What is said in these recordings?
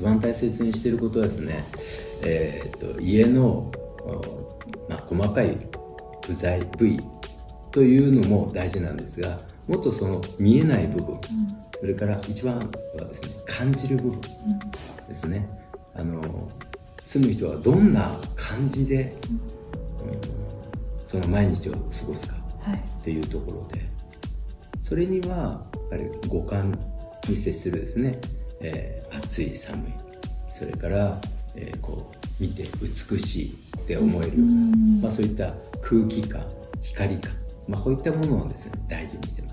一番大切にしていることはですね、家の、細かい部位というのも大事なんですが、もっとその見えない部分、それから一番はですね、感じる部分ですね。住む人はどんな感じで、その毎日を過ごすかっていうところで、それにはやっぱり五感に接するですね、暑い寒い、それから、見て美しいって思えるような、そういった空気感、光感、こういったものをですね、大事にしてます。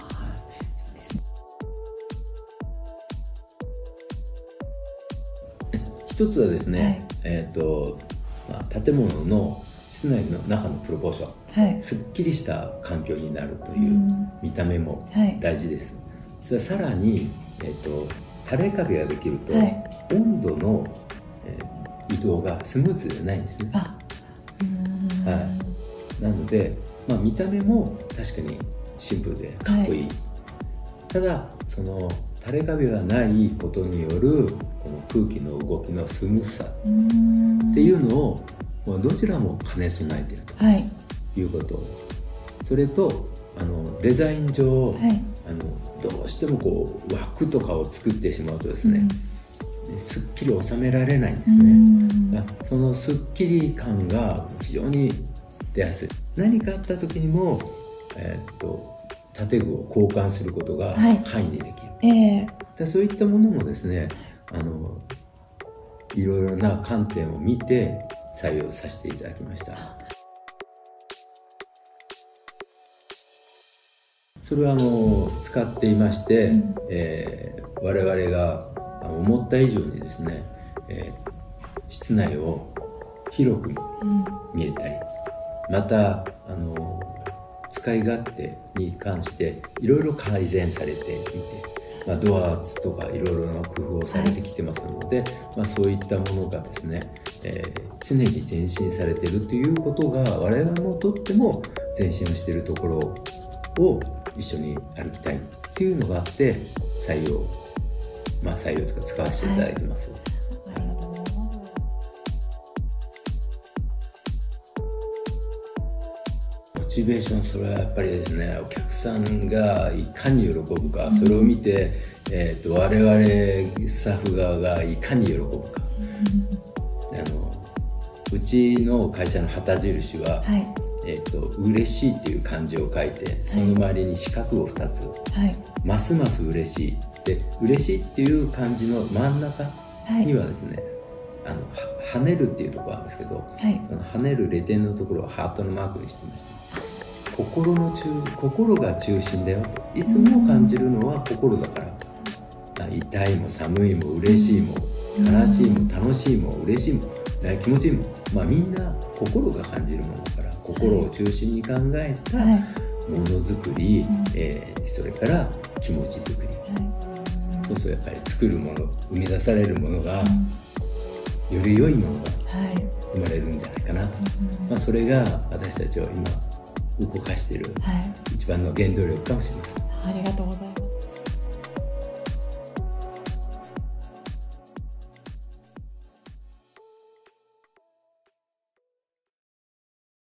一つはですね、建物の室内の中のプロポーション、すっきりした環境になるという見た目も大事です。それはさらに、垂れカビができると、温度の、移動がスムーズでないんですね。なので、見た目も確かにシンプルでかっこいい、ただその垂れカビがないことによるこの空気の動きのスムーズさっていうのをどちらも兼ね備えているということ、それとデザイン上、どうしても枠とかを作ってしまうとですね、すっきり収められないんですね。そのすっきり感が非常に出やすい。何かあった時にも、建具を交換することが簡易にできる、そういったものもですね、いろいろな観点を見て採用させていただきました。それは使っていまして、我々が思った以上にですね、室内を広く見えたり、また使い勝手に関していろいろ改善されていて、ドアとかいろいろな工夫をされてきてますので、そういったものがですね、常に前進されているということが我々にとっても前進をしているところを一緒に歩きたいっていうのがあって採用とか使わせていただいてます。モチベーション、それはやっぱりですね、お客さんがいかに喜ぶか、それを見て、我々スタッフ側がいかに喜ぶか、うちの会社の旗印は、嬉しいっていう漢字を書いて、その周りに四角を2つ、ますます嬉しいで、嬉しいっていう漢字の真ん中にはですね、跳ねるっていうところがあるんですけど、その跳ねるレ点のところをハートのマークにしてました。心が中心だよと、いつも感じるのは心だから、痛いも寒いも嬉しいも悲しいも楽しいも嬉しいも気持ちいいも、みんな心が感じるものだから、心を中心に考えたものづくり、それから気持ちづくり、そうするとやっぱり作るもの、生み出されるものが、より良いものが生まれるんじゃないかなと、それが私たちを今動かしている一番の原動力かもしれません。 ありがとうございます。